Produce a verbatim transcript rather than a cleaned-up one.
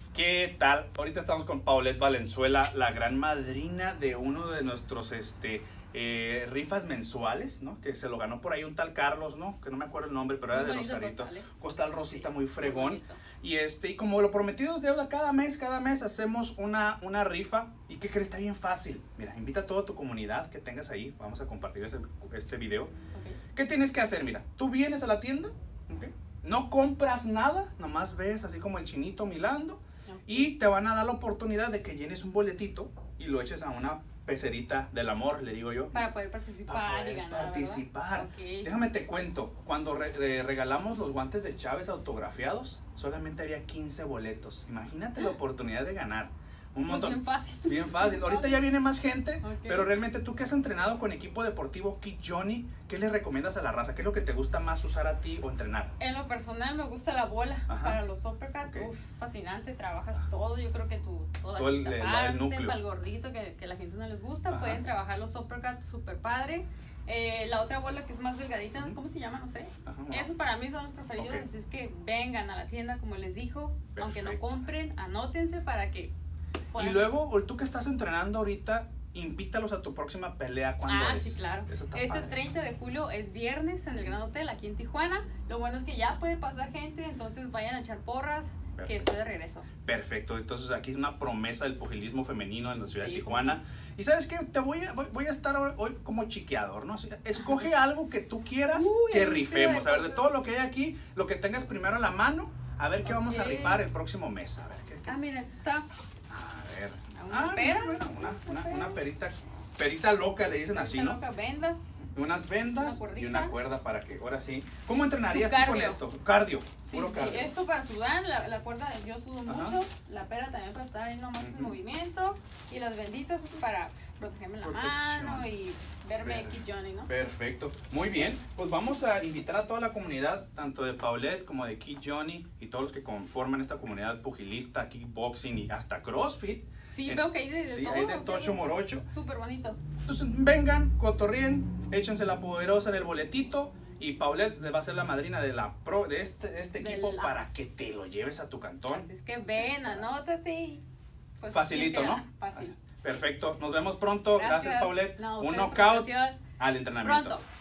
¿Qué tal? Ahorita estamos con Paulette Valenzuela, la gran madrina de uno de nuestros este, eh, rifas mensuales, ¿no? Que se lo ganó por ahí un tal Carlos, ¿no? Que no me acuerdo el nombre, pero era Muy de bonito el Rosarito. costal, ¿eh? Costal rosita, Sí, muy fregón. muy bonito. Y este, y como lo prometido es deuda, cada mes, cada mes hacemos una, una rifa. ¿Y qué crees? Está bien fácil. Mira, invita a toda tu comunidad que tengas ahí. Vamos a compartir ese, este video. Okay. ¿Qué tienes que hacer? Mira, tú vienes a la tienda, ¿okay? No compras nada, nomás ves así como el chinito milando. Y te van a dar la oportunidad de que llenes un boletito y lo eches a una pecerita del amor, le digo yo. Para poder participar Para poder y ganar, participar. Okay. Déjame te cuento, cuando re re regalamos los guantes de Chávez autografiados, solamente había quince boletos. Imagínate la oportunidad de ganar. Un Pues montón. bien fácil. Bien fácil. Ahorita ya viene más gente, Okay. pero realmente tú que has entrenado con equipo deportivo Kid Johnny, ¿qué le recomiendas a la raza? ¿Qué es lo que te gusta más usar a ti o entrenar? En lo personal me gusta la bola. Ajá. Para los uppercut, Okay. uf, fascinante, trabajas todo, yo creo que tu toda Todo el- esta el- el parte, núcleo. para el gordito que, que la gente no les gusta, Ajá. pueden trabajar los uppercut súper padre. Eh, la otra bola que es más delgadita, Ujú. ¿cómo se llama? No sé. Ajá, bueno. Esos para mí son los preferidos, Okay. así es que vengan a la tienda, como les dijo, aunque no Perfecto. compren, anótense para que Y puedan. luego, tú que estás entrenando ahorita, invítalos a tu próxima pelea. ¿Cuándo Ah, es? sí, claro. Eso está Este padre. treinta de julio es viernes en el Gran Hotel aquí en Tijuana. Lo bueno es que ya puede pasar gente, entonces vayan a echar porras, Perfecto. que estoy de regreso. Perfecto, entonces aquí es una promesa del pugilismo femenino en la ciudad Sí, de Tijuana. Y ¿sabes qué? Te voy a, voy, voy a estar hoy, hoy como chiqueador, ¿no? Así, escoge algo que tú quieras Uy, que ahí te rifemos. A ver, de cosas. todo lo que hay aquí, lo que tengas primero a la mano, a ver qué vamos a Ok. rifar el próximo mes. A ver, ¿qué? qué? Ah, mira, este está. A ver. ¿Una Ah, pera? bueno, una, una, pera. una perita, perita loca le dicen así, Está ¿no? loca, vendas. Unas vendas Una y cuerdita. una cuerda para que, ahora sí. ¿Cómo entrenarías Tu tú con cardio. esto? Cardio, Sí, puro sí, cardio. esto para sudar, la, la cuerda yo sudo Ajá. mucho, la pera también para estar ahí nomás en Ujú. movimiento y las benditas pues para pf, protegerme la Protección. mano y verme Per- Kid Johnny, ¿no? Perfecto, muy bien, pues vamos a invitar a toda la comunidad, tanto de Paulette como de Kid Johnny y todos los que conforman esta comunidad pugilista, kickboxing y hasta CrossFit. Sí, En- veo que hay de, de sí, todo. hay de ok. tocho morocho. Súper bonito. Entonces vengan, cotorrien, échense la poderosa en el boletito y Paulette le va a ser la madrina de, la pro, de este, de este De equipo la- para que te lo lleves a tu cantón. Así es que ven, anótate y pues Facilito, tienes que ¿no? ganar. Fácil. Perfecto, nos vemos pronto. Gracias, Gracias. Paulette. No, Un ustedes por la knockout invitación. al entrenamiento. Pronto.